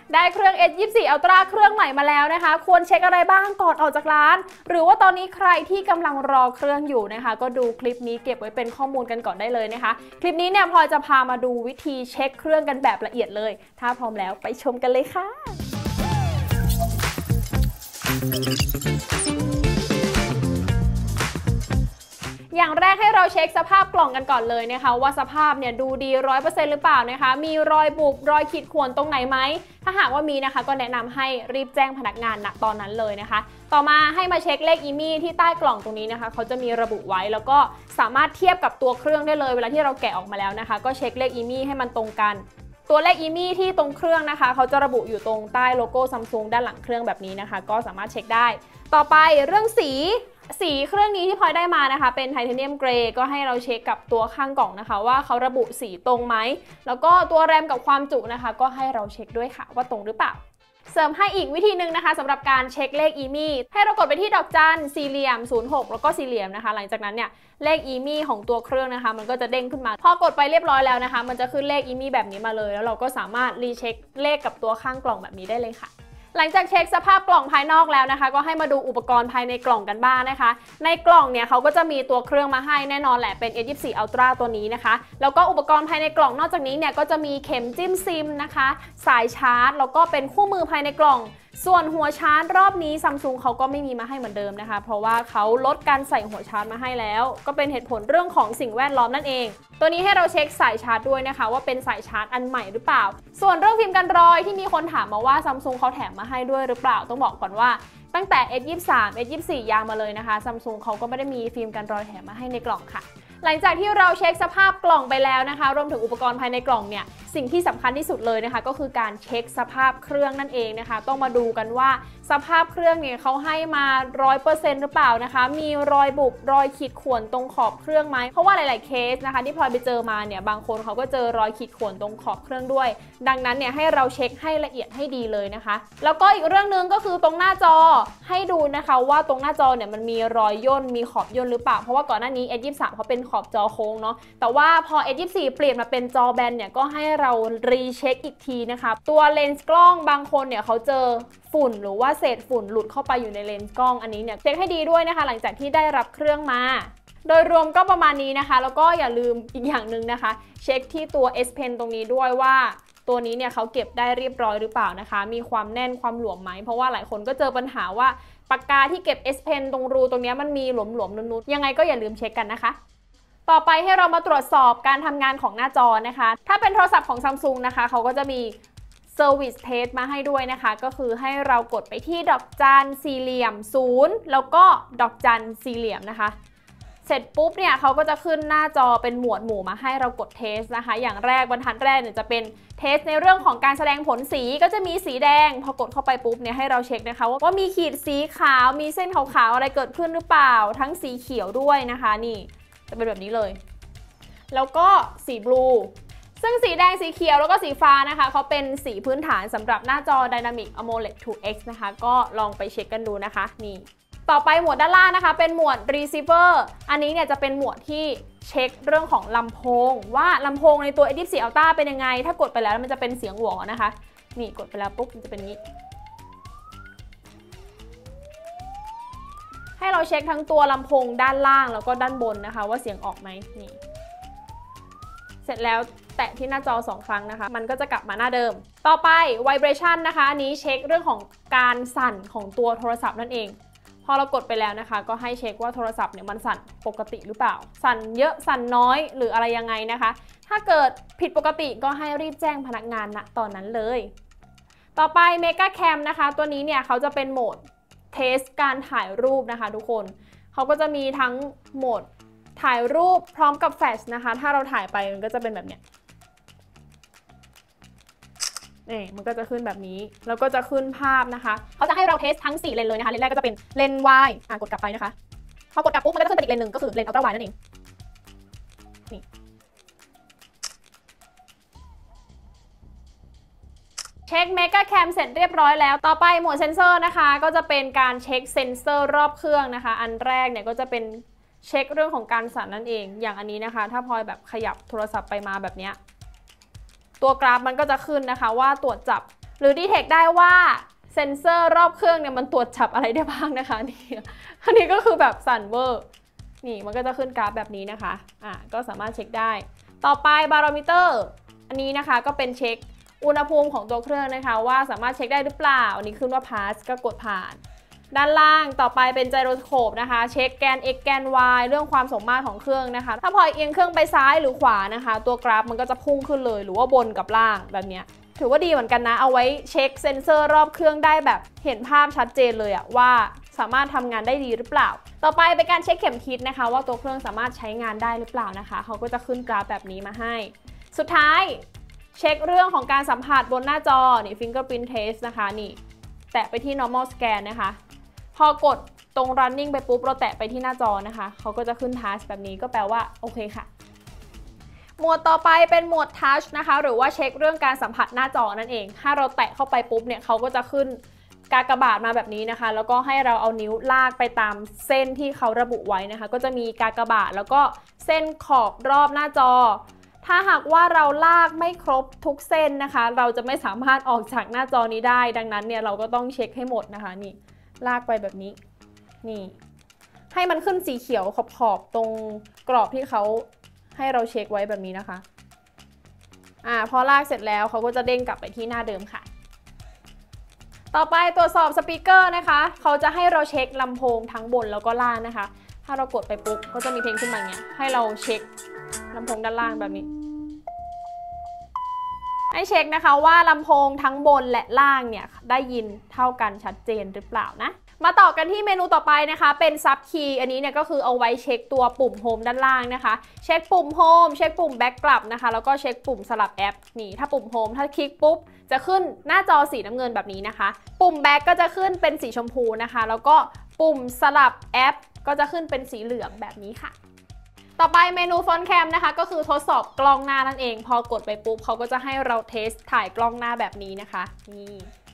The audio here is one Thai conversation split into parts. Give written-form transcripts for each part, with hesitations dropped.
ได้เครื่อง S24 Ultra เครื่องใหม่มาแล้วนะคะควรเช็คอะไรบ้างก่อนออกจากร้านหรือว่าตอนนี้ใครที่กำลังรอเครื่องอยู่นะคะก็ดูคลิปนี้เก็บไว้เป็นข้อมูลกันก่อนได้เลยนะคะคลิปนี้เนี่ยพลอยจะพามาดูวิธีเช็คเครื่องกันแบบละเอียดเลยถ้าพร้อมแล้วไปชมกันเลยค่ะอย่างแรกให้เราเช็คสภาพกล่องกันก่อนเลยนะคะว่าสภาพเนี่ยดูดี 100% หรือเปล่านะคะมีรอยบุบรอยขีดข่วนตรงไหนไหมถ้าหากว่ามีนะคะก็แนะนำให้รีบแจ้งพนักงานณตอนนั้นเลยนะคะต่อมาให้มาเช็คเลขอีมี่ที่ใต้กล่องตรงนี้นะคะเขาจะมีระบุไว้แล้วก็สามารถเทียบกับตัวเครื่องได้เลยเวลาที่เราแกะออกมาแล้วนะคะก็เช็คเลขอีมี่ให้มันตรงกันตัวเลขอีมี่ที่ตรงเครื่องนะคะเขาจะระบุอยู่ตรงใต้โลโก้ Samsung ด้านหลังเครื่องแบบนี้นะคะก็สามารถเช็คได้ต่อไปเรื่องสีเครื่องนี้ที่พลอยได้มานะคะเป็นไทเทเนียมเกรย์ก็ให้เราเช็คกับตัวข้างกล่องนะคะว่าเขาระบุสีตรงไหมแล้วก็ตัวแรมกับความจุนะคะก็ให้เราเช็คด้วยค่ะว่าตรงหรือเปล่าเสริมให้อีกวิธีหนึ่งนะคะสำหรับการเช็คเลขอีมี่ให้เรากดไปที่ดอกจันสี่เหลี่ยม06แล้วก็สี่เหลี่ยมนะคะหลังจากนั้นเนี่ยเลขอีมี่ของตัวเครื่องนะคะมันก็จะเด้งขึ้นมาพอกดไปเรียบร้อยแล้วนะคะมันจะขึ้นเลขอีมี่แบบนี้มาเลยแล้วเราก็สามารถรีเช็คเลขกับตัวข้างกล่องแบบนี้ได้เลยค่ะหลังจากเช็คสภาพกล่องภายนอกแล้วนะคะก็ให้มาดูอุปกรณ์ภายในกล่องกันบ้างนะคะในกล่องเนี่ยเขาก็จะมีตัวเครื่องมาให้แน่นอนแหละเป็น S24 Ultra ตัวนี้นะคะแล้วก็อุปกรณ์ภายในกล่องนอกจากนี้เนี่ยก็จะมีเข็มจิ้มซิมนะคะสายชาร์จแล้วก็เป็นคู่มือภายในกล่องส่วนหัวชาร์จรอบนี้ Samsung เขาก็ไม่มีมาให้เหมือนเดิมนะคะเพราะว่าเขาลดการใส่หัวชาร์จมาให้แล้วก็เป็นเหตุผลเรื่องของสิ่งแวดล้อมนั่นเองตัวนี้ให้เราเช็คสายชาร์จด้วยนะคะว่าเป็นสายชาร์จอันใหม่หรือเปล่าส่วนเรื่องฟิล์มกันรอยที่มีคนถามมาว่า Samsung เขาแถมมาให้ด้วยหรือเปล่าต้องบอกก่อนว่าตั้งแต่ S23 S24 ยาวมาเลยนะคะ Samsung เขาก็ไม่ได้มีฟิล์มกันรอยแถมมาให้ในกล่องค่ะหลังจากที่เราเช็คสภาพกล่องไปแล้วนะคะรวมถึงอุปกรณ์ภายในกล่องเนี่ยสิ่งที่สำคัญที่สุดเลยนะคะก็คือการเช็คสภาพเครื่องนั่นเองนะคะต้องมาดูกันว่าสภาพเครื่องเนี่ยเขาให้มา 100% หรือเปล่านะคะมีรอยบุบรอยขีดข่วนตรงขอบเครื่องไหมเพราะว่าหลายๆเคสนะคะที่พลอยไปเจอมาเนี่ยบางคนเขาก็เจอรอยขีดข่วนตรงขอบเครื่องด้วยดังนั้นเนี่ยให้เราเช็คให้ละเอียดให้ดีเลยนะคะแล้วก็อีกเรื่องนึงก็คือตรงหน้าจอให้ดูนะคะว่าตรงหน้าจอเนี่ยมันมีรอยย่นมีขอบย่นหรือเปล่าเพราะว่าก่อนหน้านี้ S23 เขาเป็นขอบจอโค้งเนาะแต่ว่าพอ S24 เปลี่ยนมาเป็นจอแบนเนี่ยก็ให้เรารีเช็คอีกทีนะคะตัวเลนส์กล้องบางคนเนี่ยเขาเจอฝุ่นหรือว่าเศษฝุ่นหลุดเข้าไปอยู่ในเลนส์กล้องอันนี้เนี่ยเช็คให้ดีด้วยนะคะหลังจากที่ได้รับเครื่องมาโดยรวมก็ประมาณนี้นะคะแล้วก็อย่าลืมอีกอย่างหนึ่งนะคะเช็คที่ตัว S Pen ตรงนี้ด้วยว่าตัวนี้เนี่ยเขาเก็บได้เรียบร้อยหรือเปล่านะคะมีความแน่นความหลวมไหมเพราะว่าหลายคนก็เจอปัญหาว่าปากกาที่เก็บ S Pen ตรงรูตรงนี้มันมีหลวมๆนุดๆยังไงก็อย่าลืมเช็คกันนะคะต่อไปให้เรามาตรวจสอบการทำงานของหน้าจอนะคะถ้าเป็นโทรศัพท์ของ Samsung นะคะเขาก็จะมี Service Test มาให้ด้วยนะคะก็คือให้เรากดไปที่ดอกจันสี่เหลี่ยม0แล้วก็ดอกจันสี่เหลี่ยมนะคะเสร็จปุ๊บเนี่ยเขาก็จะขึ้นหน้าจอเป็นหมวดหมู่มาให้เรากดเทสนะคะอย่างแรกบรรทัดแรกเนี่ยจะเป็นเทสในเรื่องของการแสดงผลสีก็จะมีสีแดงพอกดเข้าไปปุ๊บเนี่ยให้เราเช็คนะคะว่ามีขีดสีขาวมีเส้นขาวๆอะไรเกิดขึ้นหรือเปล่าทั้งสีเขียวด้วยนะคะนี่จะเป็นแบบนี้เลยแล้วก็สีบลูซึ่งสีแดงสีเขียวแล้วก็สีฟ้านะคะเขาเป็นสีพื้นฐานสำหรับหน้าจอ Dynamic AMOLED 2X นะคะก็ลองไปเช็คกันดูนะคะนี่ต่อไปหมวดด้านล่างนะคะเป็นหมวด Receiver อันนี้เนี่ยจะเป็นหมวดที่เช็คเรื่องของลำโพงว่าลำโพงในตัว S24 Ultra เป็นยังไงถ้ากดไปแล้วมันจะเป็นเสียงหวอนะคะนี่กดไปแล้วปุ๊บมันจะเป็นนี้ให้เราเช็คทั้งตัวลำโพงด้านล่างแล้วก็ด้านบนนะคะว่าเสียงออกไหมนี่เสร็จแล้วแตะที่หน้าจอ2ครั้งนะคะมันก็จะกลับมาหน้าเดิมต่อไป Vibration นะคะอันนี้เช็คเรื่องของการสั่นของตัวโทรศัพท์นั่นเองพอเรากดไปแล้วนะคะก็ให้เช็คว่าโทรศัพท์เนี่ยมันสั่นปกติหรือเปล่าสั่นเยอะสั่นน้อยหรืออะไรยังไงนะคะถ้าเกิดผิดปกติก็ให้รีบแจ้งพนักงานณตอนนั้นเลยต่อไป Mega Cam นะคะตัวนี้เนี่ยเขาจะเป็นโหมดเทสการถ่ายรูปนะคะทุกคนเขาก็จะมีทั้งโหมดถ่ายรูปพร้อมกับแฟลชนะคะถ้าเราถ่ายไปมันก็จะเป็นแบบเนี้ยนี่มันก็จะขึ้นแบบนี้แล้วก็จะขึ้นภาพนะคะเขาจะให้เราเทสทั้ง4เลนเลยนะคะเลนแรกก็จะเป็นเลนส์ Y กดกลับไปนะคะพอกดกลับปุ๊บมันก็จะขึ้นเป็นอีกเลนหนึ่งก็คือเลนส์ Ultra Wide นั่นเองนี่เช็ค Mega Cam เสร็จเรียบร้อยแล้วต่อไปหมวดเซนเซอร์นะคะก็จะเป็นการเช็คเซนเซอร์รอบเครื่องนะคะอันแรกเนี่ยก็จะเป็นเช็คเรื่องของการสั่นนั่นเองอย่างอันนี้นะคะถ้าพลอยแบบขยับโทรศัพท์ไปมาแบบนี้ตัวกราฟมันก็จะขึ้นนะคะว่าตรวจจับหรือดีเทคได้ว่าเซ็นเซอร์รอบเครื่องเนี่ยมันตรวจจับอะไรได้บ้างนะคะนี่อันนี้ก็คือแบบสั่นเวอร์นี่มันก็จะขึ้นกราฟแบบนี้นะคะก็สามารถเช็คได้ต่อไปบาโรมิเตอร์อันนี้นะคะก็เป็นเช็คอุณหภูมิของตัวเครื่องนะคะว่าสามารถเช็คได้หรือเปล่าอันนี้ขึ้นว่า pass ก็กดผ่านด้านล่างต่อไปเป็นไจโรสโคปนะคะเช็คแกน x แกน y เรื่องความสมมาตรของเครื่องนะคะถ้าพอเอียงเครื่องไปซ้ายหรือขวานะคะตัวกราฟมันก็จะพุ่งขึ้นเลยหรือว่าบนกับล่างแบบนี้ถือว่าดีเหมือนกันนะเอาไว้เช็คเซ็นเซอร์รอบเครื่องได้แบบเห็นภาพชัดเจนเลยว่าสามารถทำงานได้ดีหรือเปล่าต่อไปเป็นการเช็คเข็มทิศนะคะว่าตัวเครื่องสามารถใช้งานได้หรือเปล่านะคะเขาก็จะขึ้นกราฟแบบนี้มาให้สุดท้ายเช็คเรื่องของการสัมผัสบนหน้าจอนี่ fingerprint test นะคะนี่แตะไปที่ normal scan นะคะพอกดตรง running ไปปุ๊บเราแตะไปที่หน้าจอนะคะเขาก็จะขึ้น task แบบนี้ก็แปลว่าโอเคค่ะหมวดต่อไปเป็นหมวด touch นะคะหรือว่าเช็คเรื่องการสัมผัสหน้าจอนั่นเองถ้าเราแตะเข้าไปปุ๊บเนี่ยเขาก็จะขึ้นกากบาทมาแบบนี้นะคะแล้วก็ให้เราเอานิ้วลากไปตามเส้นที่เขาระบุไว้นะคะก็จะมีกากบาทแล้วก็เส้นขอบรอบหน้าจอถ้าหากว่าเราลากไม่ครบทุกเส้นนะคะเราจะไม่สามารถออกจากหน้าจอนี้ได้ดังนั้นเนี่ยเราก็ต้องเช็คให้หมดนะคะนี่ลากไปแบบนี้นี่ให้มันขึ้นสีเขียวขอบๆตรงกรอบที่เขาให้เราเช็คไว้แบบนี้นะคะพอลากเสร็จแล้วเขาก็จะเด้งกลับไปที่หน้าเดิมค่ะต่อไปตรวจสอบสปีกเกอร์นะคะเขาจะให้เราเช็คลำโพงทั้งบนแล้วก็ล่างนะคะถ้าเรากดไปปุ๊บก็จะมีเพลงขึ้นมาอย่างเงี้ยให้เราเช็คลำโพงด้านล่างแบบนี้ให้เช็คนะคะว่าลำโพงทั้งบนและล่างเนี่ยได้ยินเท่ากันชัดเจนหรือเปล่านะมาต่อกันที่เมนูต่อไปนะคะเป็นซับคีย์อันนี้เนี่ยก็คือเอาไว้เช็คตัวปุ่มโฮมด้านล่างนะคะเช็คปุ่มโฮมเช็คปุ่มแบ็กกลับนะคะแล้วก็เช็คปุ่มสลับแอปนี่ถ้าปุ่มโฮมถ้าคลิกปุ๊บจะขึ้นหน้าจอสีน้ำเงินแบบนี้นะคะปุ่มแบ็กก็จะขึ้นเป็นสีชมพูนะคะแล้วก็ปุ่มสลับแอปก็จะขึ้นเป็นสีเหลืองแบบนี้ค่ะต่อไปเมนูฟอนต์แคมนะคะก็คือทดสอบกล้องหน้านั่นเองพอกดไปปุ๊บเขาก็จะให้เราเทสถ่ายกล้องหน้าแบบนี้นะคะนี่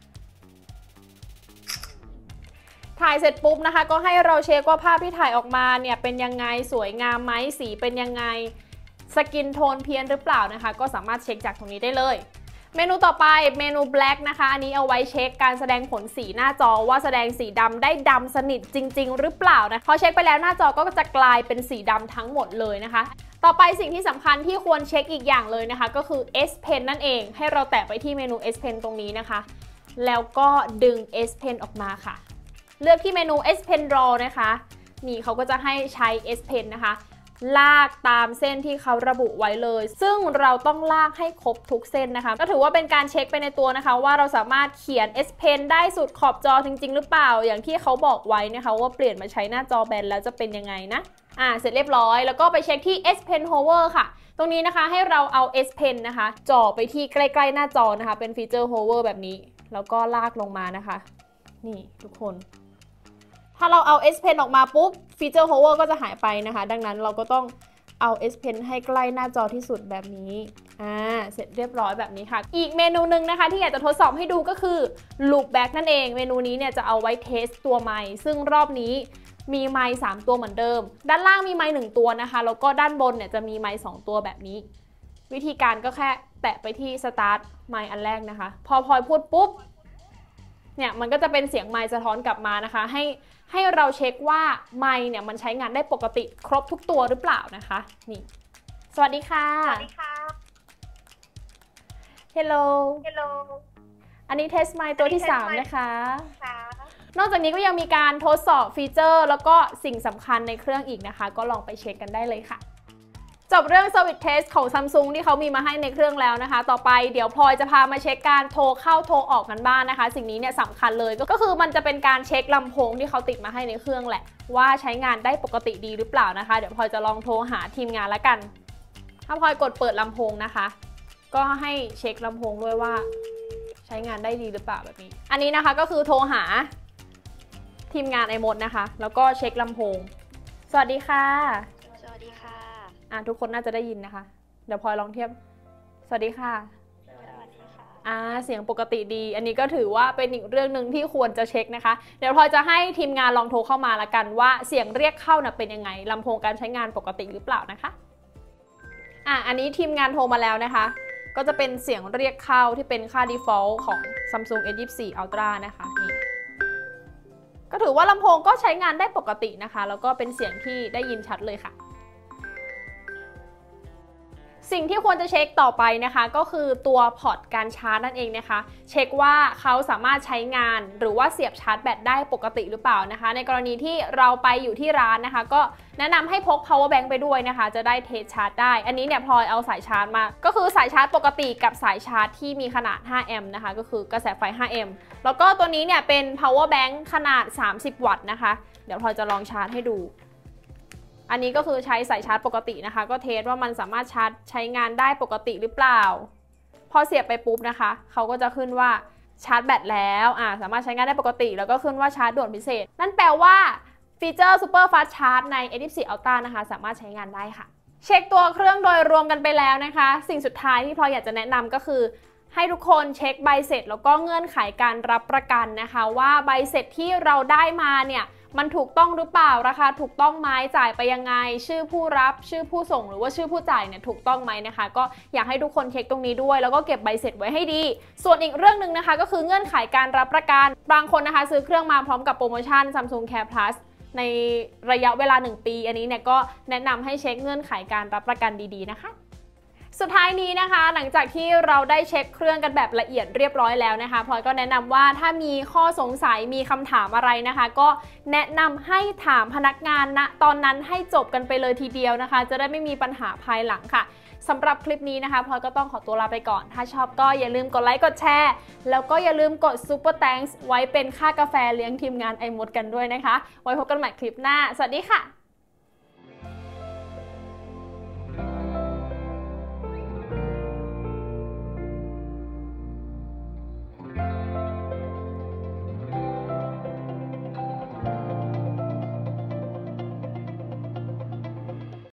ถ่ายเสร็จปุ๊บนะคะก็ให้เราเช็คว่าภาพที่ถ่ายออกมาเนี่ยเป็นยังไงสวยงามไหมสีเป็นยังไงสกินโทนเพี้ยนหรือเปล่านะคะก็สามารถเช็คจากตรงนี้ได้เลยเมนูต่อไปเมนู Black นะคะอันนี้เอาไว้เช็คการแสดงผลสีหน้าจอว่าแสดงสีดำได้ดำสนิทจริงๆหรือเปล่านะพอเช็คไปแล้วหน้าจอก็จะกลายเป็นสีดำทั้งหมดเลยนะคะต่อไปสิ่งที่สำคัญที่ควรเช็คอีกอย่างเลยนะคะก็คือ S Pen นั่นเองให้เราแตะไปที่เมนู S Pen ตรงนี้นะคะแล้วก็ดึง S Pen ออกมาค่ะเลือกที่เมนู S Pen Draw นะคะนี่เขาก็จะให้ใช้ S Pen นะคะลากตามเส้นที่เขาระบุไว้เลยซึ่งเราต้องลากให้ครบทุกเส้นนะคะก็ถือว่าเป็นการเช็คไปในตัวนะคะว่าเราสามารถเขียน S Pen ได้สุดขอบจอจริงๆหรือเปล่าอย่างที่เขาบอกไว้นะคะว่าเปลี่ยนมาใช้หน้าจอแบนแล้วจะเป็นยังไงนะเสร็จเรียบร้อยแล้วก็ไปเช็คที่ S Pen Hover ค่ะตรงนี้นะคะให้เราเอา S Pen นะคะจ่อไปที่ใกล้ๆหน้าจอนะคะเป็นฟีเจอร์ Hover แบบนี้แล้วก็ลากลงมานะคะนี่ทุกคนถ้าเราเอา S Pen ออกมาปุ๊บฟีเจอร์ Hover ก็จะหายไปนะคะดังนั้นเราก็ต้องเอา S Pen ให้ใกล้หน้าจอที่สุดแบบนี้เสร็จเรียบร้อยแบบนี้ค่ะอีกเมนูหนึ่งนะคะที่อยากจะทดสอบให้ดูก็คือ Loopback นั่นเองเมนูนี้เนี่ยจะเอาไว้เทสตัวไมค์ซึ่งรอบนี้มีไมค์3ตัวเหมือนเดิมด้านล่างมีไมค์1ตัวนะคะแล้วก็ด้านบนเนี่ยจะมีไมค์2ตัวแบบนี้วิธีการก็แค่แตะไปที่ Start ไมค์อันแรกนะคะพอพลอยพูดปุ๊บเนี่ยมันก็จะเป็นเสียงไมค์สะท้อนกลับมานะคะให้เราเช็คว่าไมค์เนี่ยมันใช้งานได้ปกติครบทุกตัวหรือเปล่านะคะนี่สวัสดีค่ะสวัสดีค่ะ Hello อันนี้เทสไมค์ตัวที่3นะคะนอกจากนี้ก็ยังมีการทดสอบฟีเจอร์แล้วก็สิ่งสำคัญในเครื่องอีกนะคะก็ลองไปเช็คกันได้เลยค่ะจบเรื่อง Service Test ของ Samsung ที่เขามีมาให้ในเครื่องแล้วนะคะต่อไปเดี๋ยวพลอยจะพามาเช็คการโทรเข้าโทรออกกันบ้าง นะคะสิ่งนี้เนี่ยสำคัญเลยก็คือมันจะเป็นการเช็คลำโพงที่เขาติดมาให้ในเครื่องแหละว่าใช้งานได้ปกติดีหรือเปล่านะคะเดี๋ยวพลอยจะลองโทรหาทีมงานละกันถ้าพลอยกดเปิดลำโพงนะคะก็ให้เช็คลำโพงด้วยว่าใช้งานได้ดีหรือเปล่าแบบนี้อันนี้นะคะก็คือโทรหาทีมงานไอมดนะคะแล้วก็เช็คลำโพงสวัสดีค่ะทุกคนน่าจะได้ยินนะคะเดี๋ยวพลอยลองเทียบสวัสดีค่ะเสียงปกติดีอันนี้ก็ถือว่าเป็นอีกเรื่องหนึ่งที่ควรจะเช็คนะคะเดี๋ยวพลอยจะให้ทีมงานลองโทรเข้ามาละกันว่าเสียงเรียกเข้าน่ะเป็นยังไงลำโพงการใช้งานปกติหรือเปล่านะคะอันนี้ทีมงานโทรมาแล้วนะคะก็จะเป็นเสียงเรียกเข้าที่เป็นค่า default ของ Samsung S24 Ultra นะคะนี่ก็ถือว่าลำโพงก็ใช้งานได้ปกตินะคะแล้วก็เป็นเสียงที่ได้ยินชัดเลยค่ะสิ่งที่ควรจะเช็คต่อไปนะคะก็คือตัวพอร์ตการชาร์จนั่นเองนะคะเช็คว่าเขาสามารถใช้งานหรือว่าเสียบชาร์จแบตได้ปกติหรือเปล่านะคะในกรณีที่เราไปอยู่ที่ร้านนะคะก็แนะนำให้พก power bank ไปด้วยนะคะจะได้เทสชาร์จได้อันนี้เนี่ยพลอยเอาสายชาร์จมาก็คือสายชาร์จปกติกับสายชาร์จที่มีขนาด5 แอมป์นะคะก็คือกระแสไฟ5 แอมป์แล้วก็ตัวนี้เนี่ยเป็น power bank ขนาด30 วัตต์นะคะเดี๋ยวพลอยจะลองชาร์จให้ดูอันนี้ก็คือใช้สายชาร์จปกตินะคะก็เทสว่ามันสามารถชาร์จใช้งานได้ปกติหรือเปล่าพอเสียบไปปุ๊บนะคะเขาก็จะขึ้นว่าชาร์จแบตแล้วสามารถใช้งานได้ปกติแล้วก็ขึ้นว่าชาร์จด่วนพิเศษนั่นแปลว่าฟีเจอร์ Super Fast Charge ใน S24 Ultra นะคะสามารถใช้งานได้ค่ะเช็คตัวเครื่องโดยรวมกันไปแล้วนะคะสิ่งสุดท้ายที่พลอยอยากจะแนะนำก็คือให้ทุกคนเช็คใบเสร็จแล้วก็เงื่อนไขการรับประกันนะคะว่าใบเสร็จที่เราได้มาเนี่ยมันถูกต้องหรือเปล่าราคาถูกต้องไหมจ่ายไปยังไงชื่อผู้รับชื่อผู้ส่งหรือว่าชื่อผู้จ่ายเนี่ยถูกต้องไหมนะคะก็อยากให้ทุกคนเช็คตรงนี้ด้วยแล้วก็เก็บใบเสร็จไว้ให้ดีส่วนอีกเรื่องหนึ่งนะคะก็คือเงื่อนไขการรับประกันบางคนนะคะซื้อเครื่องมาพร้อมกับโปรโมชั่น Samsung Care Plus ในระยะเวลา1 ปีอันนี้เนี่ยก็แนะนำให้เช็คเงื่อนไขการรับประกันดีๆนะคะสุดท้ายนี้นะคะหลังจากที่เราได้เช็คเครื่องกันแบบละเอียดเรียบร้อยแล้วนะคะพลอยก็แนะนำว่าถ้ามีข้อสงสัยมีคำถามอะไรนะคะก็แนะนำให้ถามพนักงานณตอนนั้นให้จบกันไปเลยทีเดียวนะคะจะได้ไม่มีปัญหาภายหลังค่ะสำหรับคลิปนี้นะคะพลอยก็ต้องขอตัวลาไปก่อนถ้าชอบก็อย่าลืมกดไลค์กดแชร์แล้วก็อย่าลืมกด Super Thanks ไว้เป็นค่ากาแฟเลี้ยงทีมงานไอมดกันด้วยนะคะไว้พบกันใหม่คลิปหน้าสวัสดีค่ะ